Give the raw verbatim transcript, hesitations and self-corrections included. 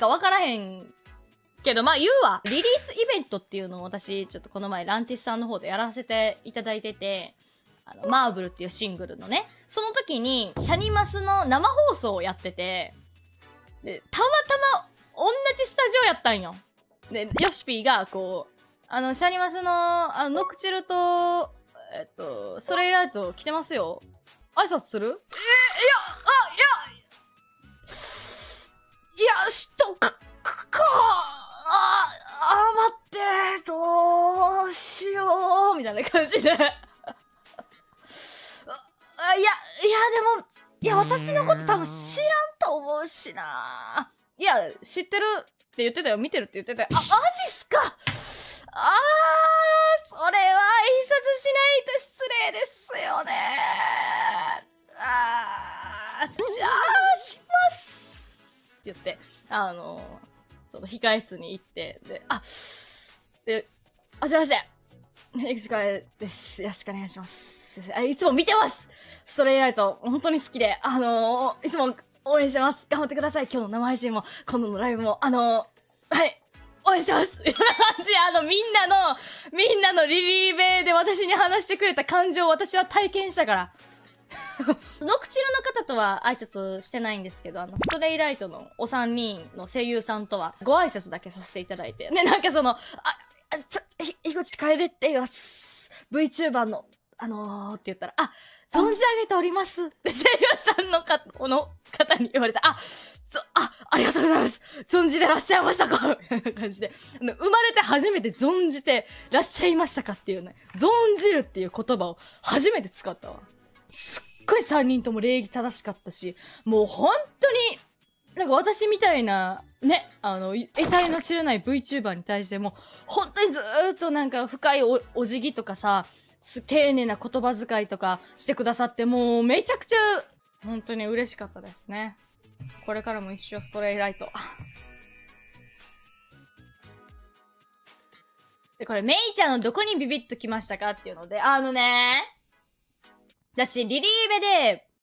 かわからへんけど、まあ言うわ。リリースイベントっていうのを私、ちょっとこの前ランティスさんの方でやらせていただいてて、あの、マーブルっていうシングルのね、その時に、シャニマスの生放送をやってて、で、たまたま同じスタジオやったんよ。で、ヨシピーが、こう、あの、シャニマスの、あの、ノクチルと、えっと、ソレイライト来てますよ。挨拶する？え、いや、あ、いや、いや、しとか、か、か、あ、あ、待って、どうしよう、みたいな感じで。あ、いや、いや、でも、いや、私のこと多分知らんと思うしな。いや、知ってるって言ってたよ。見てるって言ってたよ。あ、マジっすか。あー、それは挨拶しないと失礼ですよね。あー、じゃあ、しますって言って、あの、その控室に行って、で、あ、で、あしまして、エクシカエです。よろしくお願いします。いつも見てます。ストレイライト、本当に好きで、あのー、いつも応援してます。頑張ってください。今日の生配信も、今度のライブも、あのー、はい、応援してます。みたいな感じで、あの、みんなの、みんなのリリーベで私に話してくれた感情を私は体験したから。ノクチルの方とは挨拶してないんですけど、あの、ストレイライトのお三人の声優さんとはご挨拶だけさせていただいて。ね、なんかその、あ、あちょ、ひ、井口楓って言います。VTuber の、あのー、って言ったら、あ、存じ上げております。って声優さんのか、この方に言われた。あ、そ、あ、ありがとうございます。存じてらっしゃいましたかみたいな感じで。あの、生まれて初めて存じてらっしゃいましたかっていうね。存じるっていう言葉を初めて使ったわ。すっごいさんにんとも礼儀正しかったし、もう本当に、なんか私みたいな、ね、あの、得体の知れない VTuber に対しても、本当にずーっとなんか深い お, お辞儀とかさ、丁寧な言葉遣いとかしてくださって、もうめちゃくちゃ、本当に嬉しかったですね。これからも一生ストレイライト。で、これ、メイちゃんのどこにビビッときましたかっていうので、あのね、私、リリーベで、